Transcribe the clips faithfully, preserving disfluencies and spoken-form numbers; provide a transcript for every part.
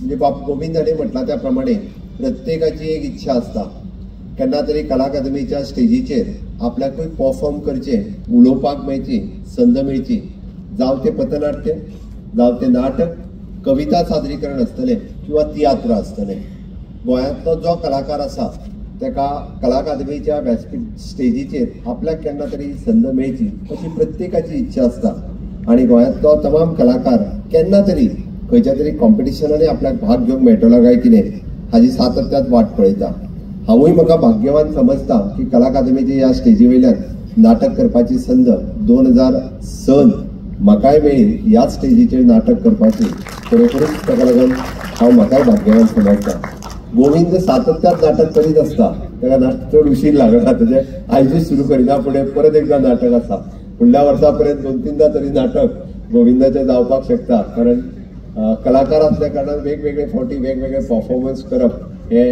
म्हणजे बाप गोविंदाने म्हटला त्या प्रमाणे प्रत्येकाची एक इच्छा असता केन्ना तरी कला अकादमीच्या स्टेजीचेर आपल्याकूय परफॉर्म करचे, उलोवपाक मेळची, संद मेळची, जावं ते पथनाट्य, जावं ते नाटक, कविता सादरीकरण आसतलें किंवा तियात्र आसतलें। गोंयांतलो जो कलाकार आसा तेका कला अकादमीच्या व्यासपीठ स्टेजीचेर आपल्याक केन्ना तरी संद मेळची अशी प्रत्येकाची इच्छा आसता आणि गोंयांतलो तमाम कलाकार केन्ना तरी खंयच्या तरी कॉम्पिटिशनांनी आपल्याक भाग घेवंक मेळटलो काय कितें हाजी सातत्यात वाट पळयता। हांवूय म्हाका भाग्यवान समजता की कला अकादमीच्या ह्या स्टेजी वयल्यान नाटक करपाची संद दोन हजार सन म्हाकाय मेळ्ळी ह्या स्टेजीचेर नाटक करपाची। खरोखरूच ताका लागून हांव म्हाकाय भाग्यवान समजता। गोविंद सातत्यात नाटक करीत आसता, ताका नाटक चड उशीर लागना, तेजे आयजूच सुरू करिना फुडें परत एकदा नाटक आसा। फुडल्या वर्सा पर्यंत दोन तीनदा तरी नाटक गोविंदाचें जावपाक शकता, कारण कलाकार असल्या कारणान वेगवेगळे फावटी वेगवेगळे परफॉर्मन्स करप हे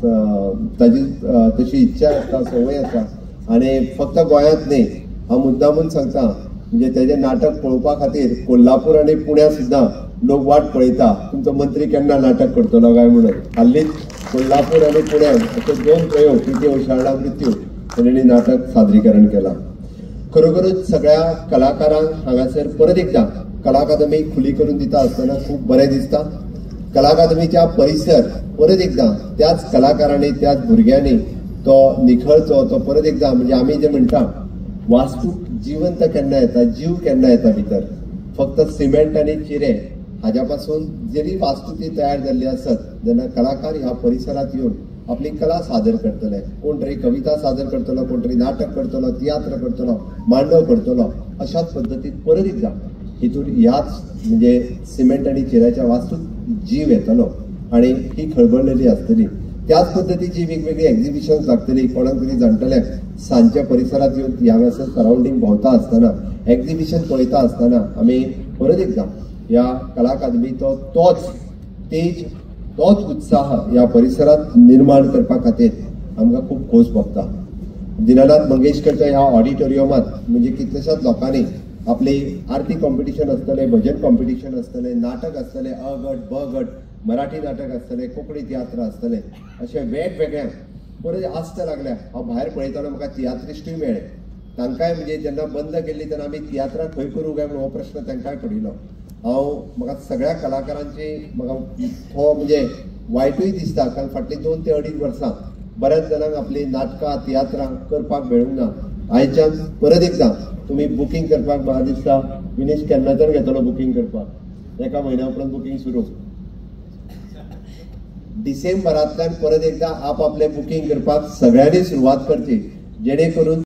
ताजी तशी इच्छा आसता, संवय आसा। आनी फक्त गोंयांत न्ही, हांव मुद्दामून सांगता म्हणजे तेजें नाटक पळोवपा खातीर कोल्हापूर आनी पुण्या सुद्दां लोक वाट पळयता तुमचो मंत्री केन्ना नाटक करतलो काय म्हणून। हाल्लीच कोल्हापूर आनी पुण्यात अशे दोन प्रयोग किती उशाळा मृत्यू तेणी नाटक सादरीकरण केलां। खरोखरूच सगळ्या कलाकारांक हांगासर परत एकदा कला अकादमी खुली करून दिता आसतना खूब बरें दिसता। कला अकादमीच्या परिसर परत एकदा त्याच कलाकारांनी त्याच भुरग्यांनी तो निखळचो, तो परत एकदा म्हणजे आमी जे म्हणटा वास्तू जिवंत केन्ना येता, जीव केन्ना येता भितर। फक्त सिमेंट आनी चिरे हाज्या पासून जरी वास्तू ती तयार जाल्ली आसत जेन्ना कलाकार ह्या परिसरात येवन आपली कला सादर करतले, कोण तरी कविता सादर करतलो, कोण तरी नाटक करतलो, तियात्र करतलो, मांडव करतलो, अशाच पद्दतीन परत एकदा हितून ह्याच म्हणजे सिमेंट आनी चिऱ्याच्या वास्तूत जीव येतलो आणि ही खळबळलेली आसतली। त्याच पद्दतीची वेगवेगळी एक्झिबिशन्स लागतली। कोणाक तरी जाणटल्याक सांजच्या परिसरात येवन ह्या सरावंडींग भोंवता आसतना एक्झिबिशन पळयता आसतना आमी परत एकदा ह्या कला अकादमीचो तोच तेज, तोच उत्साह ह्या परिसरात निर्माण करपा खातीर आमकां खूब खोस भोगता। दिनानाथ मंगेशकरच्या ह्या ऑडिटोरियमात म्हणजे कितल्याशाच लोकांनी आपली आरती कॉम्पिटिशन आसतले, भजन कॉम्पिटिशन आसतले, नाटक आसतले, अ गट, ब गट, मराठी नाटक आसतले, कोंकणी तियात्र आसतले, अशे वेगवेगळ्या परत आस्त लागल्या। हांव भायर पळयताना म्हाका तियात्रिस्टूय मेळ्ळे, तांकांय म्हणजे जेन्ना बंद केल्ली तेन्ना आमी तियात्रां खंय करूं काय म्हणून हो प्रश्न तांकांय पडिल्लो। हांव म्हाका सगळ्या कलाकारांची म्हाका हो म्हणजे वायटूय दिसता, कारण फाटलीं दोन ते अडीच वर्सां बऱ्याच जाणांक आपली नाटकां तियात्रां करपाक मेळूंक ना। आयच्यान परत एकदा तुम्ही बुकींग करपाक म्हाका दिसता विनेश केन्नाच्यान घेतलो बुकींग करपाक, एका म्हयन्या उपरांत बुकींग सुरू। डिसेंबरांतल्यान परत एकदा आप आपले बुकींग करपाक सगळ्यांनी सुरवात करची, जेणे करून